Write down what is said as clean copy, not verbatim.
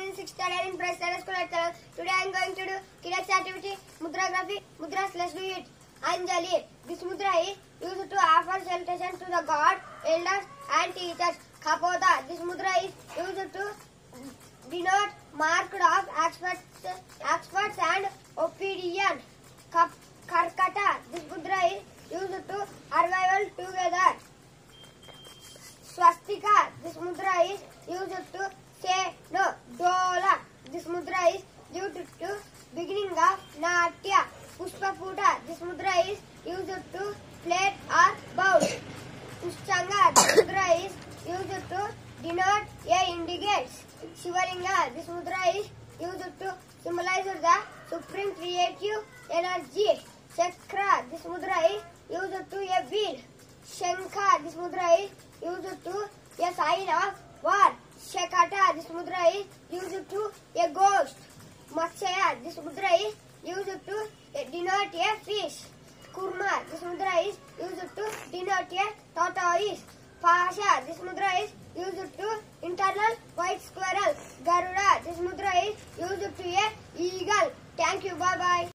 in 6th standard in Press School at Telang. Today I am going to do kids activity Mudragraphy. Mudras, let's do it. Anjali. This mudra is used to offer salutation to the god, elders and teachers. Kapota. This mudra is used to denote marked of experts and opinion. Karkata. This mudra is used to arrival together. Swastika. This mudra is used to say no. Dola. This mudra is used to beginning of Natya. Pushpaputa. This mudra is used to plate or bowl. Ushchanga. This mudra is used to denote a indicates. Shivalinga. This mudra is used to symbolize the supreme creative energy. Chakra. This mudra is used to a wheel. Shankha. This mudra is used to a sign of war. Shakata. This mudra is used to a ghost. Matsya. This mudra is used to denote a fish. Kurma. This mudra is used to denote a tortoise. Pasha. This mudra is used to internal white squirrel. Garuda. This mudra is used to a eagle. Thank you. Bye bye.